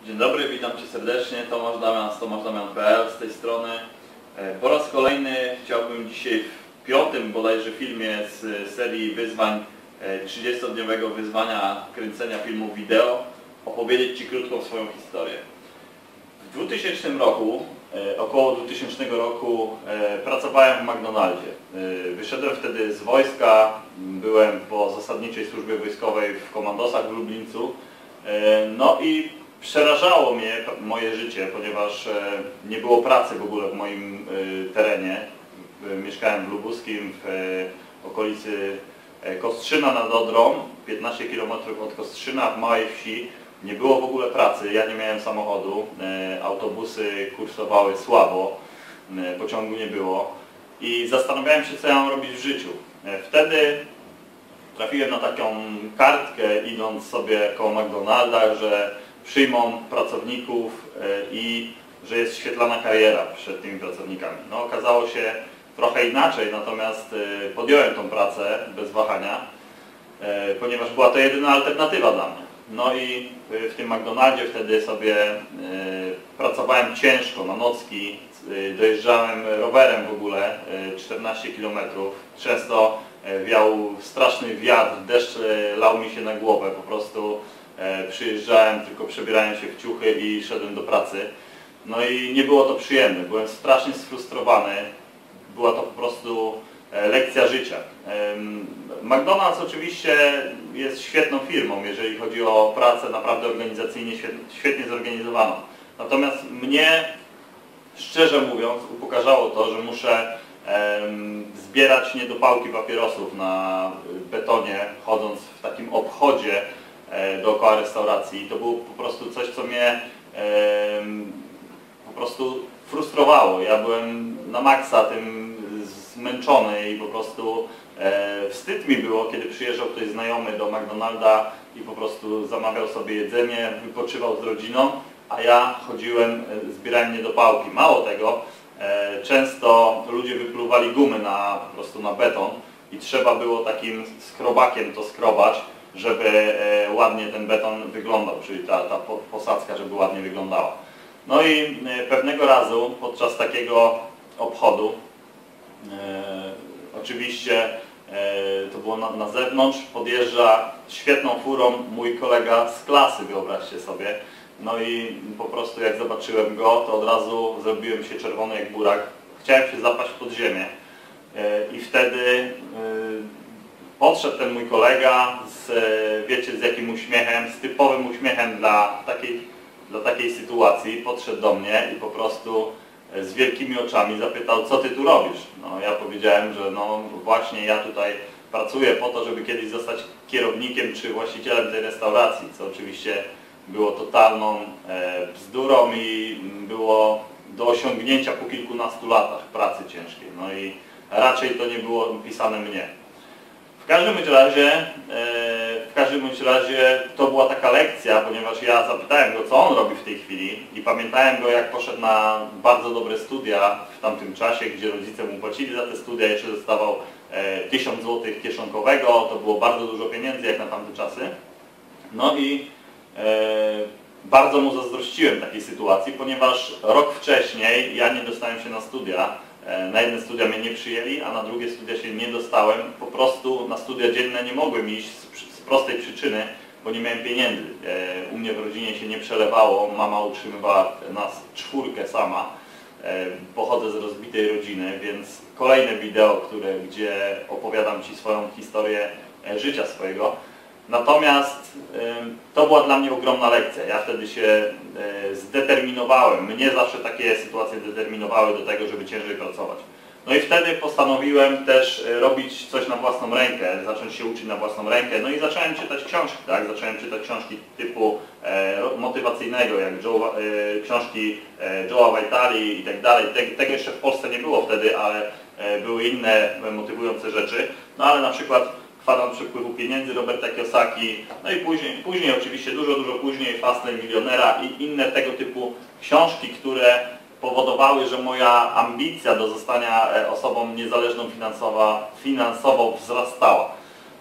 Dzień dobry, witam Cię serdecznie, Tomasz Damian z tomashdamian.pl z tej strony. Po raz kolejny chciałbym dzisiaj w piątym bodajże filmie z serii wyzwań 30-dniowego wyzwania kręcenia filmu wideo opowiedzieć Ci krótką swoją historię. W 2000 roku, około 2000 roku pracowałem w McDonaldzie. Wyszedłem wtedy z wojska, byłem po zasadniczej służbie wojskowej w komandosach w Lublińcu. No i przerażało mnie moje życie, ponieważ nie było pracy w ogóle w moim terenie. Mieszkałem w Lubuskim, w okolicy Kostrzyna nad Odrą, 15 km od Kostrzyna, w małej wsi. Nie było w ogóle pracy, ja nie miałem samochodu, autobusy kursowały słabo, pociągu nie było i zastanawiałem się, co ja mam robić w życiu. Wtedy trafiłem na taką kartkę, idąc sobie koło McDonalda, że przyjmą pracowników i że jest świetlana kariera przed tymi pracownikami. No, okazało się trochę inaczej, natomiast podjąłem tą pracę bez wahania, ponieważ była to jedyna alternatywa dla mnie. No i w tym McDonaldzie wtedy sobie pracowałem ciężko, na nocki, dojeżdżałem rowerem w ogóle 14 km. Często wiał straszny wiatr, deszcz lał mi się na głowę, po prostu przyjeżdżałem, tylko przebierałem się w ciuchy i szedłem do pracy. No i nie było to przyjemne, byłem strasznie sfrustrowany, była to po prostu lekcja życia. McDonald's oczywiście jest świetną firmą, jeżeli chodzi o pracę naprawdę organizacyjnie świetnie zorganizowaną. Natomiast mnie, szczerze mówiąc, upokarzało to, że muszę zbierać niedopałki papierosów na betonie, chodząc w takim obchodzie dookoła restauracji. To było po prostu coś, co mnie po prostu frustrowało. Ja byłem na maksa tym zmęczony i po prostu wstyd mi było, kiedy przyjeżdżał ktoś znajomy do McDonalda i po prostu zamawiał sobie jedzenie, wypoczywał z rodziną, a ja chodziłem, zbierałem niedopałki. Mało tego, często ludzie wypluwali gumy po prostu na beton i trzeba było takim skrobakiem to skrobać, żeby ładnie ten beton wyglądał, czyli ta posadzka, żeby ładnie wyglądała. No i pewnego razu podczas takiego obchodu, oczywiście to było na zewnątrz, podjeżdża świetną furą mój kolega z klasy, wyobraźcie sobie. No i po prostu jak zobaczyłem go, to od razu zrobiłem się czerwony jak burak. Chciałem się zapaść pod ziemię i wtedy podszedł ten mój kolega wiecie, z jakim uśmiechem, z typowym uśmiechem dla takiej sytuacji. Podszedł do mnie i po prostu z wielkimi oczami zapytał, co ty tu robisz? No, ja powiedziałem, że no właśnie ja tutaj pracuję po to, żeby kiedyś zostać kierownikiem czy właścicielem tej restauracji, co oczywiście było totalną bzdurą i było do osiągnięcia po kilkunastu latach pracy ciężkiej. No i raczej to nie było pisane mnie. W każdym bądź razie to była taka lekcja, ponieważ ja zapytałem go, co on robi w tej chwili i pamiętałem go, jak poszedł na bardzo dobre studia w tamtym czasie, gdzie rodzice mu płacili za te studia, jeszcze dostawał 1000 zł kieszonkowego, to było bardzo dużo pieniędzy jak na tamte czasy. No i bardzo mu zazdrościłem takiej sytuacji, ponieważ rok wcześniej ja nie dostałem się na studia. Na jedne studia mnie nie przyjęli, a na drugie studia się nie dostałem. Po prostu na studia dzienne nie mogłem iść z prostej przyczyny, bo nie miałem pieniędzy. U mnie w rodzinie się nie przelewało, mama utrzymywała nas czwórkę sama. Pochodzę z rozbitej rodziny, więc kolejne wideo, gdzie opowiadam Ci swoją historię życia swojego. Natomiast to była dla mnie ogromna lekcja. Ja wtedy się zdeterminowałem. Mnie zawsze takie sytuacje determinowały do tego, żeby ciężej pracować. No i wtedy postanowiłem też robić coś na własną rękę, zacząć się uczyć na własną rękę. No i zacząłem czytać książki, tak? Zacząłem czytać książki typu motywacyjnego, jak książki Joe'a Vitali i tak dalej. Tego jeszcze w Polsce nie było wtedy, ale były inne motywujące rzeczy. No ale na przykład Kwadrans przepływu pieniędzy Roberta Kiyosaki, no i później oczywiście, dużo później Fast Lane Milionera i inne tego typu książki, które powodowały, że moja ambicja do zostania osobą niezależną finansowo wzrastała.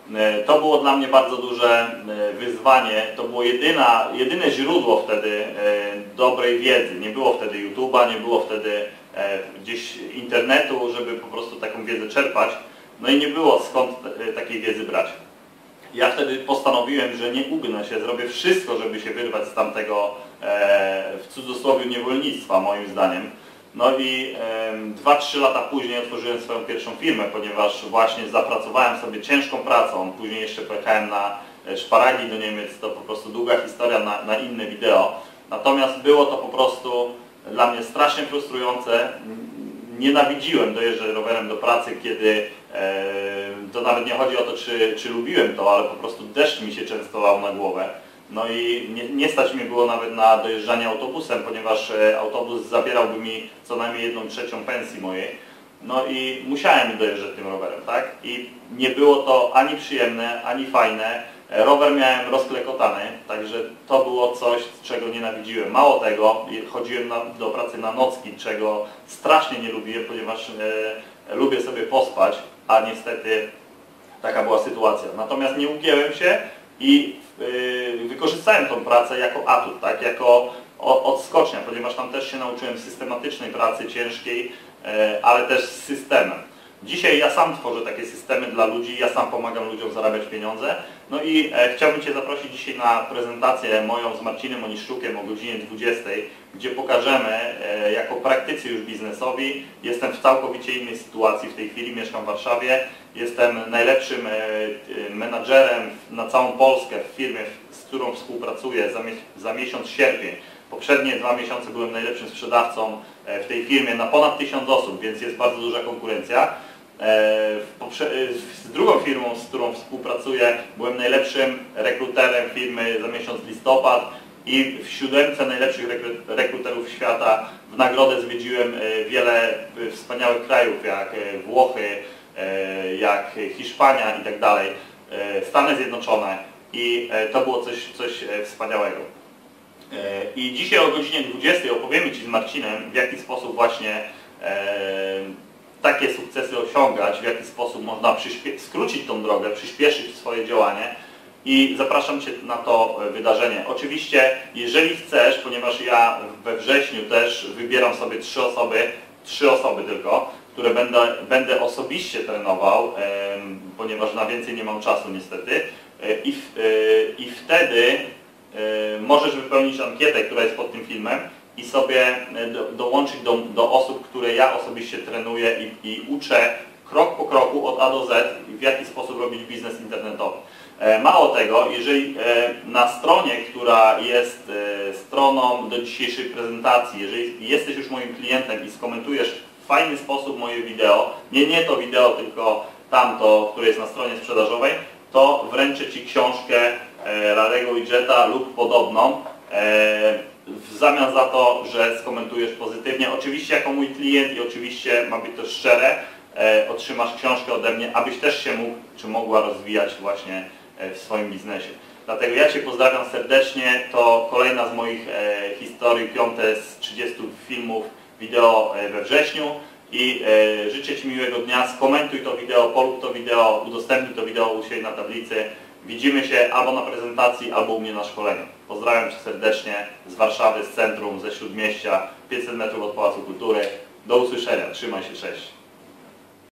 To było dla mnie bardzo duże wyzwanie, to było jedyne źródło wtedy dobrej wiedzy. Nie było wtedy YouTube'a, nie było wtedy gdzieś internetu, żeby po prostu taką wiedzę czerpać. No i nie było skąd takiej wiedzy brać. Ja wtedy postanowiłem, że nie ugnę się, zrobię wszystko, żeby się wyrwać z tamtego, w cudzysłowie, niewolnictwa, moim zdaniem. No i 2-3 lata później otworzyłem swoją pierwszą firmę, ponieważ właśnie zapracowałem sobie ciężką pracą. Później jeszcze pojechałem na szparagi do Niemiec, to po prostu długa historia na inne wideo. Natomiast było to po prostu dla mnie strasznie frustrujące. Nienawidziłem dojeżdżać rowerem do pracy, kiedy to nawet nie chodzi o to, czy lubiłem to, ale po prostu deszcz mi się często lał na głowę. No i nie stać mnie było nawet na dojeżdżanie autobusem, ponieważ autobus zabierałby mi co najmniej 1/3 pensji mojej. No i musiałem dojeżdżać tym rowerem, tak? I nie było to ani przyjemne, ani fajne. Rower miałem rozklekotany, także to było coś, czego nienawidziłem. Mało tego, chodziłem do pracy na nocki, czego strasznie nie lubiłem, ponieważ lubię sobie pospać, a niestety taka była sytuacja. Natomiast nie ugięłem się i wykorzystałem tą pracę jako atut, tak? Jako odskocznia, ponieważ tam też się nauczyłem systematycznej pracy, ciężkiej, ale też z systemem. Dzisiaj ja sam tworzę takie systemy dla ludzi, ja sam pomagam ludziom zarabiać pieniądze. No i chciałbym Cię zaprosić dzisiaj na prezentację moją z Marcinem Oniszczukiem o godzinie 20, gdzie pokażemy jako praktycy już biznesowi. Jestem w całkowicie innej sytuacji w tej chwili, mieszkam w Warszawie. Jestem najlepszym menadżerem na całą Polskę w firmie, z którą współpracuję za miesiąc sierpień. Poprzednie 2 miesiące byłem najlepszym sprzedawcą w tej firmie na ponad 1000 osób, więc jest bardzo duża konkurencja. Z drugą firmą, z którą współpracuję, byłem najlepszym rekruterem firmy za miesiąc listopad i w 7 najlepszych rekruterów świata w nagrodę zwiedziłem wiele wspaniałych krajów, jak Włochy, jak Hiszpania i tak dalej, Stany Zjednoczone, i to było coś wspaniałego. I dzisiaj o godzinie 20 opowiemy Ci z Marcinem, w jaki sposób właśnie takie sukcesy osiągać, w jaki sposób można skrócić tą drogę, przyspieszyć swoje działanie, i zapraszam Cię na to wydarzenie. Oczywiście, jeżeli chcesz, ponieważ ja we wrześniu też wybieram sobie 3 osoby tylko, które będę osobiście trenował, ponieważ na więcej nie mam czasu niestety, i wtedy możesz wypełnić ankietę, która jest pod tym filmem, i sobie dołączyć do osób, które ja osobiście trenuję i uczę krok po kroku od A do Z, w jaki sposób robić biznes internetowy. Mało tego, jeżeli na stronie, która jest stroną do dzisiejszej prezentacji, jeżeli jesteś już moim klientem i skomentujesz w fajny sposób moje wideo, nie to wideo, tylko tamto, które jest na stronie sprzedażowej, to wręczę Ci książkę Larry'ego Widgeta lub podobną, w zamian za to, że skomentujesz pozytywnie. Oczywiście jako mój klient i oczywiście ma być to szczere, otrzymasz książkę ode mnie, abyś też się mógł czy mogła rozwijać właśnie w swoim biznesie. Dlatego ja Cię pozdrawiam serdecznie. To kolejna z moich historii, 5 z 30 filmów wideo we wrześniu, i życzę Ci miłego dnia. Skomentuj to wideo, polub to wideo, udostępnij to wideo u siebie na tablicy. Widzimy się albo na prezentacji, albo u mnie na szkoleniu. Pozdrawiam Cię serdecznie z Warszawy, z centrum, ze Śródmieścia, 500 metrów od Pałacu Kultury. Do usłyszenia. Trzymaj się, cześć.